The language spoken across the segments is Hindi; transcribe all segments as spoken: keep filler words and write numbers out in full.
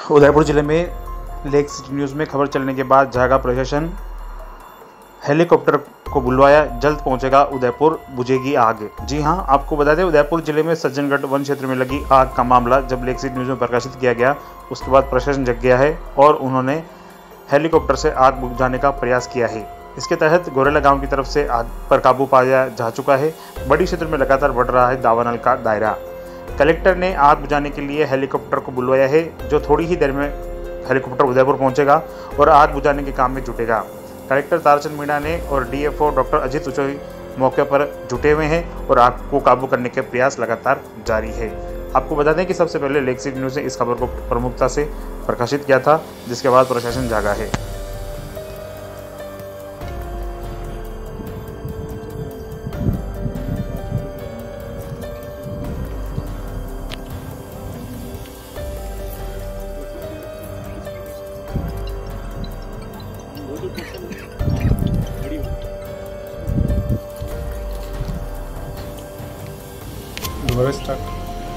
उदयपुर जिले में लेक सिटी न्यूज़ में खबर चलने के बाद जागा प्रशासन, हेलीकॉप्टर को बुलवाया, जल्द पहुंचेगा उदयपुर, बुझेगी आग। जी हां, आपको बता दें उदयपुर जिले में सज्जनगढ़ वन क्षेत्र में लगी आग का मामला जब लेक सिटी न्यूज़ में प्रकाशित किया गया, उसके बाद प्रशासन जग गया है और उन्होंने हेलीकॉप्टर से आग बुझाने का प्रयास किया है। इसके तहत गोरेला गांव की तरफ से आग पर काबू पाया जा चुका है। बड़ी क्षेत्र में लगातार बढ़ रहा है दावानल का दायरा। कलेक्टर ने आग बुझाने के लिए हेलीकॉप्टर को बुलवाया है, जो थोड़ी ही देर में हेलीकॉप्टर उदयपुर पहुंचेगा और आग बुझाने के काम में जुटेगा। कलेक्टर तारचंद मीणा ने और डीएफओ डॉक्टर अजित उचोई मौके पर जुटे हुए हैं और आग को काबू करने के प्रयास लगातार जारी है। आपको बता दें कि सबसे पहले लेक सिटी न्यूज़ ने इस खबर को प्रमुखता से प्रकाशित किया था, जिसके बाद प्रशासन जागा है। दोबारा स्टार्ट।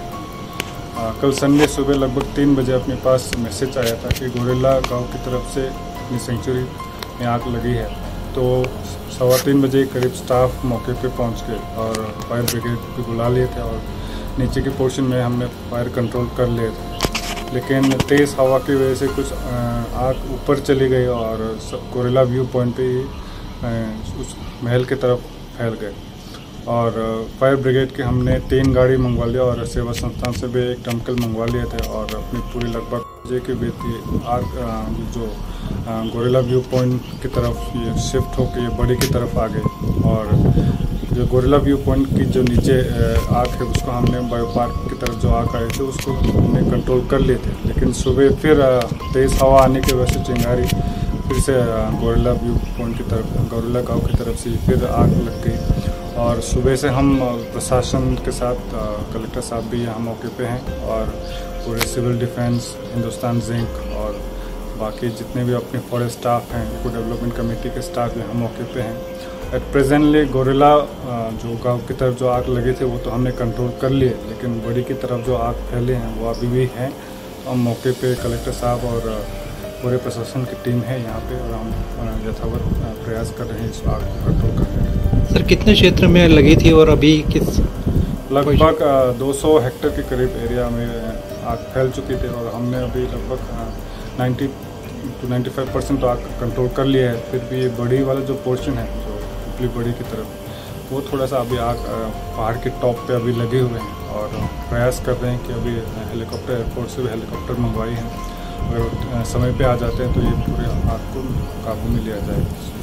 कल संडे सुबह लगभग तीन बजे अपने पास मैसेज आया था कि गोरेला गांव की तरफ से अपनी सेंचुरी में आग लगी है। तो सवा तीन बजे करीब स्टाफ मौके पे पहुंच गए और फायर ब्रिगेड भी बुला लिए थे और नीचे के पोर्शन में हमने फायर कंट्रोल कर लिए थे, लेकिन तेज़ हवा की वजह से कुछ आग ऊपर चली गई और गोरेला व्यू पॉइंट पे ही उस महल की तरफ फैल गए। और फायर ब्रिगेड के हमने तीन गाड़ी मंगवा लिया और सेवा संस्थान से भी एक दमकल मंगवा लिए थे और अपनी पूरी लगभग जे के बेती आग जो गोरेला व्यू पॉइंट की तरफ ये शिफ्ट होकर ये बड़ी की तरफ आ गई। और जो गोरेला व्यू पॉइंट की जो नीचे आग है उसको हमने बायो पार्क की तरफ जो आग आए थे उसको हमने कंट्रोल कर लिए थे, लेकिन सुबह फिर तेज़ हवा आने की वजह से चिंगारी फिर से गोरेला व्यू पॉइंट की तरफ गोरेला गाँव की तरफ से फिर आग लग गई। और सुबह से हम प्रशासन के साथ कलेक्टर साहब भी यहाँ मौके पे हैं और पूरे सिविल डिफेंस, हिंदुस्तान जिंक और बाकी जितने भी अपने फॉरेस्ट स्टाफ हैं, इको डेवलपमेंट कमेटी के स्टाफ यहाँ मौके पे हैं। एट प्रेजेंटली गोरेला जो गांव की तरफ जो आग लगी थी वो तो हमने कंट्रोल कर लिए, लेकिन बड़ी की तरफ जो आग फैले हैं वो अभी भी हैं। हम मौके पे कलेक्टर साहब और पूरे प्रशासन की टीम है यहाँ पे और हम यथावत प्रयास कर रहे हैं इस आग को कंट्रोल करने का। सर कितने क्षेत्र में लगी थी और अभी किस? लगभग दो सौ हेक्टेयर के करीब एरिया में आग फैल चुकी थी और हमने अभी लगभग नब्बे टू पचानवे परसेंट तो आग कंट्रोल कर लिया है। फिर भी ये बड़ी वाला जो पोर्शन है जो उपली बड़ी की तरफ वो थोड़ा सा अभी आग पहाड़ के टॉप पे अभी लगे हुए हैं और प्रयास कर रहे हैं कि अभी हेलीकॉप्टर एयरपोर्ट से भी हेलीकॉप्टर मंगवाई हैं, अगर समय पे आ जाते हैं तो ये पूरे आग को काबू में लिया जाएगा।